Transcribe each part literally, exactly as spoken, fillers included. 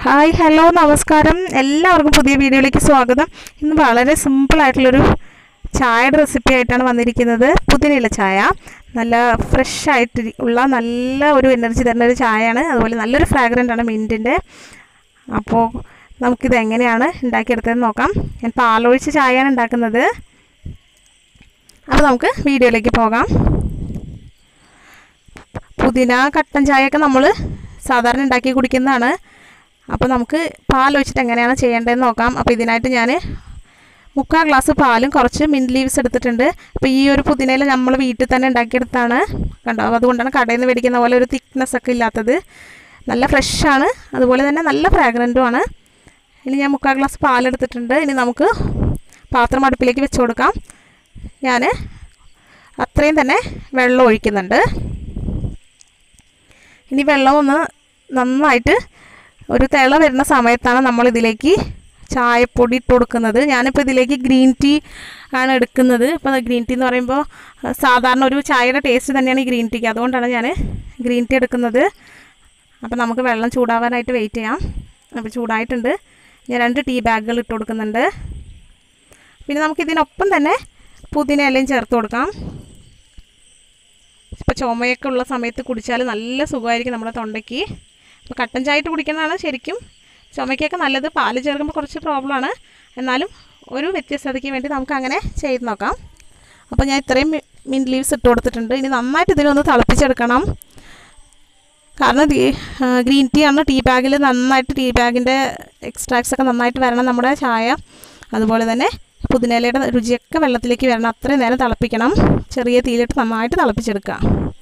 Hi hello നമസ്കാരം, എല്ലാവർക്കും പുതിയ വീഡിയോയിലേക്ക് സ്വാഗതം. ഇന്ന് വളരെ സിമ്പിളായിട്ടുള്ളൊരു ചായയുടെ റെസിപ്പി ആയിട്ടാണ് വന്നിരിക്കുന്നത്. പുതിനയില ചായ നല്ല ഫ്രഷ് ആയിട്ട് ഉള്ള നല്ല ഒരു എനർജി തരുന്ന ഒരു ചായയാണ്. അതുപോലെ നല്ലൊരു ഫ്രാഗ്രൻ്റ് ആണ് മിൻറ്റിൻ്റെ. അപ്പോൾ നമുക്കിത് എങ്ങനെയാണ് ഉണ്ടാക്കിയെടുത്തതെന്ന് നോക്കാം. ഞാൻ പാലൊഴിച്ച് ചായയാണ് ഉണ്ടാക്കുന്നത്. അപ്പോൾ നമുക്ക് വീഡിയോയിലേക്ക് പോകാം. പുതിന കട്ടൻ ചായയൊക്കെ നമ്മൾ സാധാരണ ഉണ്ടാക്കി കുടിക്കുന്നതാണ്. അപ്പോൾ നമുക്ക് പാൽ ഒഴിച്ചിട്ട് എങ്ങനെയാണ് ചെയ്യേണ്ടതെന്ന് നോക്കാം. അപ്പോൾ ഇതിനായിട്ട് ഞാൻ മുക്കാൽ ഗ്ലാസ് പാലും കുറച്ച് മിൻറ്റ് ലീവ്സ് എടുത്തിട്ടുണ്ട്. അപ്പോൾ ഈ ഒരു പുതിനയില നമ്മൾ വീട്ടിൽ തന്നെ ഉണ്ടാക്കിയെടുത്താണ് കണ്ടോ. അതുകൊണ്ടാണ് കടയിൽ നിന്ന് മേടിക്കുന്ന പോലെ ഒരു തിക്നെസ് ഒക്കെ ഇല്ലാത്തത്. നല്ല ഫ്രഷാണ്, അതുപോലെ തന്നെ നല്ല ഫ്രാഗ്രൻറ്റുമാണ്. ഇനി ഞാൻ മുക്കാൽ ഗ്ലാസ് പാലെടുത്തിട്ടുണ്ട്. ഇനി നമുക്ക് പാത്രം അടുപ്പിലേക്ക് വെച്ച് കൊടുക്കാം. ഞാൻ അത്രയും തന്നെ വെള്ളം ഒഴിക്കുന്നുണ്ട്. ഇനി വെള്ളം ഒന്ന് നന്നായിട്ട് ഒരു തിള വരുന്ന സമയത്താണ് നമ്മളിതിലേക്ക് ചായപ്പൊടി ഇട്ട് കൊടുക്കുന്നത്. ഞാനിപ്പോൾ ഇതിലേക്ക് ഗ്രീൻ ടീ ആണ് എടുക്കുന്നത്. ഇപ്പോൾ ഗ്രീൻ ടീ എന്ന് പറയുമ്പോൾ സാധാരണ ഒരു ചായയുടെ ടേസ്റ്റ് തന്നെയാണ് ഈ ഗ്രീൻ ടീക്ക്, അതുകൊണ്ടാണ് ഞാൻ ഗ്രീൻ ടീ എടുക്കുന്നത്. അപ്പോൾ നമുക്ക് വെള്ളം ചൂടാവാനായിട്ട് വെയിറ്റ് ചെയ്യാം. അപ്പോൾ ചൂടായിട്ടുണ്ട്. ഞാൻ രണ്ട് ടീ ബാഗുകൾ ഇട്ട് കൊടുക്കുന്നുണ്ട്. പിന്നെ നമുക്കിതിനൊപ്പം തന്നെ പുതിന ഇലയും ചേർത്ത് കൊടുക്കാം. ഇപ്പോൾ ചുമയൊക്കെ ഉള്ള സമയത്ത് കുടിച്ചാൽ നല്ല സുഖമായിരിക്കും നമ്മുടെ തൊണ്ടയ്ക്ക്. അപ്പോൾ കട്ടൻ ചായ ഇട്ട് കുടിക്കുന്നതാണ് ശരിക്കും ചുമയ്ക്കൊക്കെ നല്ലത്. പാല് ചേർക്കുമ്പോൾ കുറച്ച് പ്രോബ്ലമാണ്, എന്നാലും ഒരു വ്യത്യസ്തതയ്ക്ക് വേണ്ടി നമുക്ക് അങ്ങനെ ചെയ്ത് നോക്കാം. അപ്പോൾ ഞാൻ ഇത്രയും മിൻറ്റ് ലീവ്സ് ഇട്ട് കൊടുത്തിട്ടുണ്ട്. ഇനി നന്നായിട്ട് ഇതിനൊന്ന് തിളപ്പിച്ചെടുക്കണം. കാരണം ഗ്രീൻ ടീ ആണ്, ടീ ബാഗിൽ നന്നായിട്ട് ടീ ബാഗിൻ്റെ എക്സ്ട്രാക്ട്സ് ഒക്കെ നന്നായിട്ട് വരണം നമ്മുടെ ചായ. അതുപോലെ തന്നെ പുതിനയിലയുടെ രുചിയൊക്കെ വെള്ളത്തിലേക്ക് വരണം. അത്രയും നേരം തിളപ്പിക്കണം. ചെറിയ തീയിലിട്ട് നന്നായിട്ട് തിളപ്പിച്ചെടുക്കുക.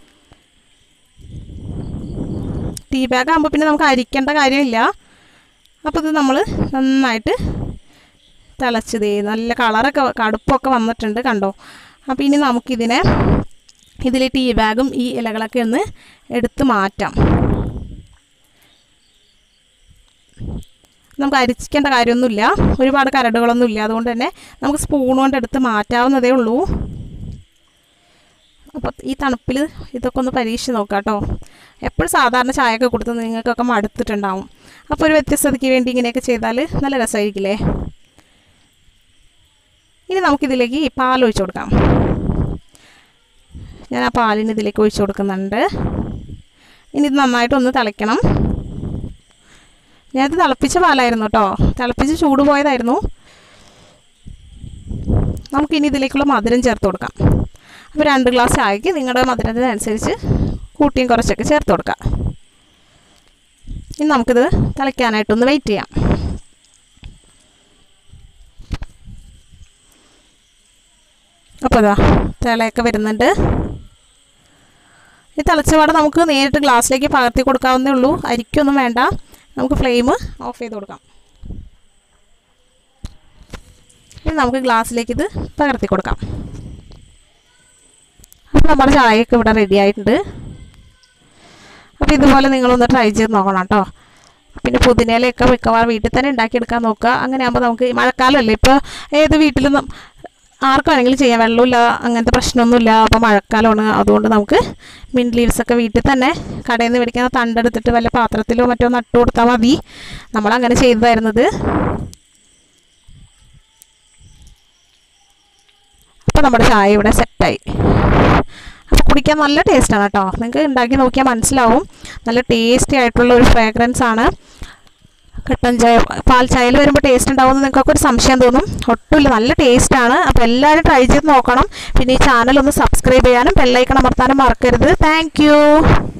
ടീ ബാഗ് ആകുമ്പോൾ പിന്നെ നമുക്ക് അരിക്കേണ്ട കാര്യമില്ല. അപ്പോൾ ഇത് നമ്മൾ നന്നായിട്ട് തിളച്ചത് നല്ല കളറൊക്കെ കടുപ്പൊക്കെ വന്നിട്ടുണ്ട് കണ്ടോ. അപ്പോൾ ഇനി നമുക്കിതിനെ ഇതിൽ ടീ ബാഗും ഈ ഇലകളൊക്കെ ഒന്ന് എടുത്ത് മാറ്റാം. നമുക്ക് അരിക്കേണ്ട കാര്യമൊന്നുമില്ല, ഒരുപാട് കരടുകളൊന്നും ഇല്ല. അതുകൊണ്ട് തന്നെ നമുക്ക് സ്പൂൺ കൊണ്ട് എടുത്ത് മാറ്റാവുന്നതേ ഉള്ളൂ. അപ്പോൾ ഈ തണുപ്പിൽ ഇതൊക്കെ ഒന്ന് പരീക്ഷിച്ച് നോക്കാം കേട്ടോ. എപ്പോഴും സാധാരണ ചായയൊക്കെ കൊടുത്ത് നിങ്ങൾക്കൊക്കെ മടുത്തിട്ടുണ്ടാവും. അപ്പോൾ ഒരു വ്യത്യസ്തതയ്ക്ക് വേണ്ടി ഇങ്ങനെയൊക്കെ ചെയ്താൽ നല്ല രസമായിരിക്കില്ലേ. ഇനി നമുക്കിതിലേക്ക് ഈ പാലൊഴിച്ച് കൊടുക്കാം. ഞാൻ ആ പാലിന് ഇതിലേക്ക് ഒഴിച്ച് കൊടുക്കുന്നുണ്ട്. ഇനി ഇത് നന്നായിട്ടൊന്ന് തിളയ്ക്കണം. ഞാനിത് തിളപ്പിച്ച പാലായിരുന്നു കേട്ടോ, തിളപ്പിച്ച് ചൂട് പോയതായിരുന്നു. നമുക്കിനി ഇതിലേക്കുള്ള മധുരം ചേർത്ത് കൊടുക്കാം. അപ്പോൾ രണ്ട് ഗ്ലാസ് ചായക്ക് നിങ്ങളുടെ മധുരത്തിനനുസരിച്ച് കൂട്ടിയും കുറച്ചൊക്കെ ചേർത്ത് കൊടുക്കാം. ഇനി നമുക്കിത് തിളയ്ക്കാനായിട്ടൊന്ന് വെയിറ്റ് ചെയ്യാം. അപ്പോൾ ഇതാ തിളയൊക്കെ വരുന്നുണ്ട്. ഈ തിളച്ചപാടെ നമുക്ക് നേരിട്ട് ഗ്ലാസ്സിലേക്ക് പകർത്തി കൊടുക്കാവുന്നേ ഉള്ളൂ, അരിക്കൊന്നും വേണ്ട. നമുക്ക് ഫ്ലെയിം ഓഫ് ചെയ്ത് കൊടുക്കാം. ഇനി നമുക്ക് ഗ്ലാസ്സിലേക്ക് ഇത് പകർത്തി കൊടുക്കാം. അപ്പോൾ നമ്മുടെ ചായയൊക്കെ ഇവിടെ റെഡി ആയിട്ടുണ്ട്. അപ്പോൾ ഇതുപോലെ നിങ്ങളൊന്ന് ട്രൈ ചെയ്ത് നോക്കണം കേട്ടോ. പിന്നെ പുതിനയിലയൊക്കെ മിക്കവാറും വീട്ടിൽ തന്നെ ഉണ്ടാക്കിയെടുക്കാൻ നോക്കുക. അങ്ങനെ ആകുമ്പോൾ നമുക്ക് മഴക്കാലമല്ലേ, ഇപ്പോൾ ഏത് വീട്ടിലും ആർക്കും വേണമെങ്കിലും ചെയ്യാം, വെള്ളമില്ല അങ്ങനത്തെ പ്രശ്നമൊന്നുമില്ല. അപ്പോൾ മഴക്കാലമാണ്, അതുകൊണ്ട് നമുക്ക് മിൻറ്റ് ലീവ്സൊക്കെ വീട്ടിൽ തന്നെ കടയിൽ നിന്ന് മേടിക്കുന്ന തണ്ടെടുത്തിട്ട് വല്ല പാത്രത്തിലോ മറ്റോ നട്ടു കൊടുത്താൽ മതി. നമ്മളങ്ങനെ ചെയ്തതായിരുന്നത്. അപ്പോൾ നമ്മുടെ ചായ ഇവിടെ സെറ്റായി. അപ്പോൾ കുടിക്കാൻ നല്ല ടേസ്റ്റാണ് കേട്ടോ. നിങ്ങൾക്ക് ഉണ്ടാക്കി നോക്കിയാൽ മനസ്സിലാവും. നല്ല ടേസ്റ്റി ആയിട്ടുള്ള ഒരു ഫ്രാഗ്രൻസ് ആണ്. കട്ടൻ ചായ പാൽ ചായയിൽ വരുമ്പോൾ ടേസ്റ്റ് ഉണ്ടാവുമെന്ന് നിങ്ങൾക്കൊക്കെ ഒരു സംശയം തോന്നും. ഒട്ടുമില്ല, നല്ല ടേസ്റ്റാണ്. അപ്പോൾ എല്ലാവരും ട്രൈ ചെയ്ത് നോക്കണം. പിന്നെ ഈ ചാനൽ ഒന്ന് സബ്സ്ക്രൈബ് ചെയ്യാനും ബെല്ലൈക്കൺ അമർത്താനും മറക്കരുത്. താങ്ക്